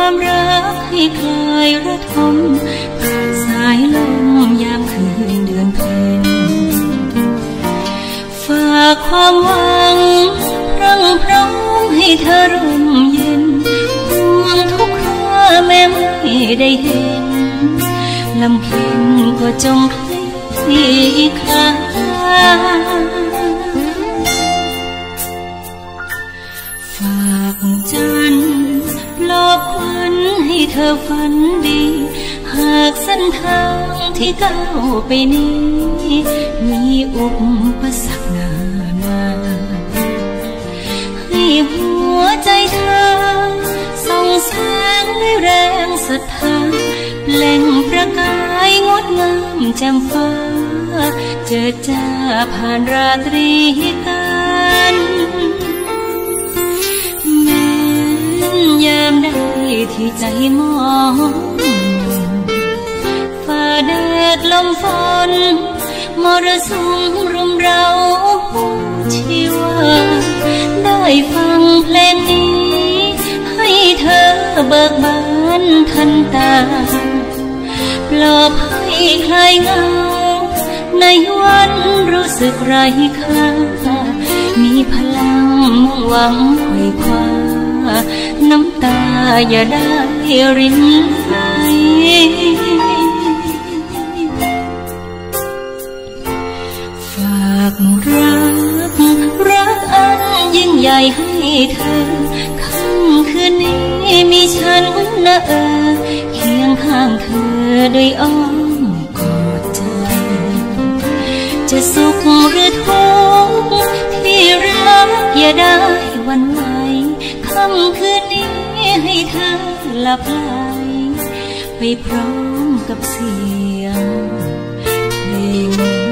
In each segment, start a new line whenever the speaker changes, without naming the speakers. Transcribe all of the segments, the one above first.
ความรักให้คลายระทมผ่านสายลมยามคืนเดือนเพ็ญฝากความหวังพรั่งพร้อมให้เธอร่มเย็นห่วงทุกคราแม้ไม่ได้เห็นลำเค็ญก็จงคลี่คลายฝากจันทร์ปลอบขวัญให้เธอฝันดีหากเส้นทางที่ก้าวไปนี้มีอุปสรรคนานาให้หัวใจเธอส่องแสงด้วยแรงศรัทธาเปล่งประกายงดงามแจ่มฟ้าเจิดจ้าผ่านราตรีกันแม้ยามใดที่ใจมองฝ่าแดดลมฝนมรสุมรุมเร้าชีวาได้ฟังเพลงนี้ให้เธอเบิกบานทันตาปลอบให้คลายเหงาในวันรู้สึกไร้ค่ามีพลังมุ่งหวังไขว่คว้าน้ำตาอย่าได้รินไหลฝากรักอันยิ่งใหญ่ให้เธอค่ำคืนนี้มีฉันนะเคียงข้างเธอด้วยอ้อมกอดใจจะสุขหรือทุกข์ที่รักอย่าได้หวั่นไหวค่ำคืนนี้ให้เธอหลับไหลไปพร้อมกับเสียงเพลง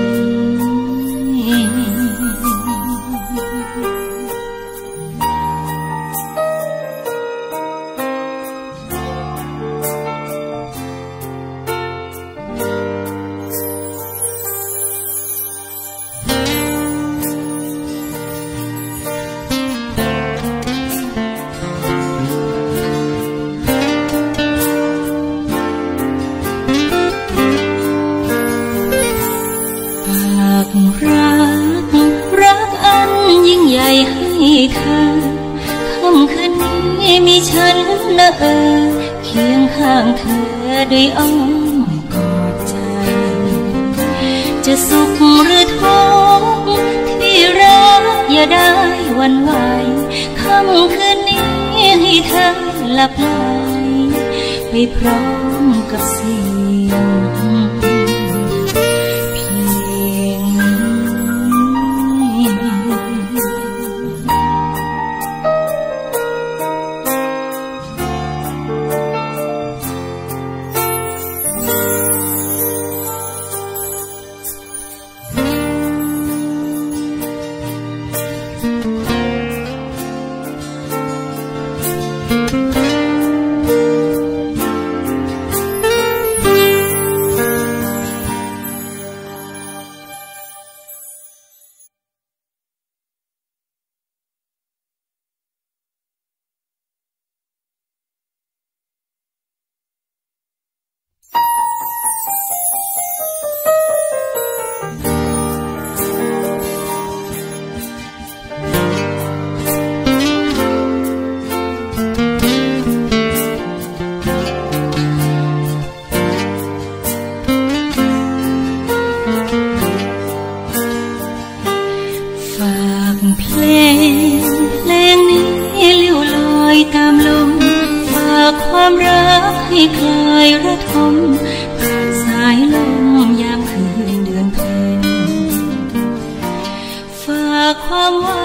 รักอันยิ่งใหญ่ให้เธอค่ำคืนนี้มีฉันนะเคียงข้างเธอด้วยอ้อมกอดใจจะสุขหรือทุกข์ที่รักอย่าได้หวั่นไหวค่ำคืนนี้ให้เธอหลับไหลไปพร้อมกับเสียงความรักให้คลายระทมผ่านสายลมยามคืนเดือนเพ็ญฝากความหวั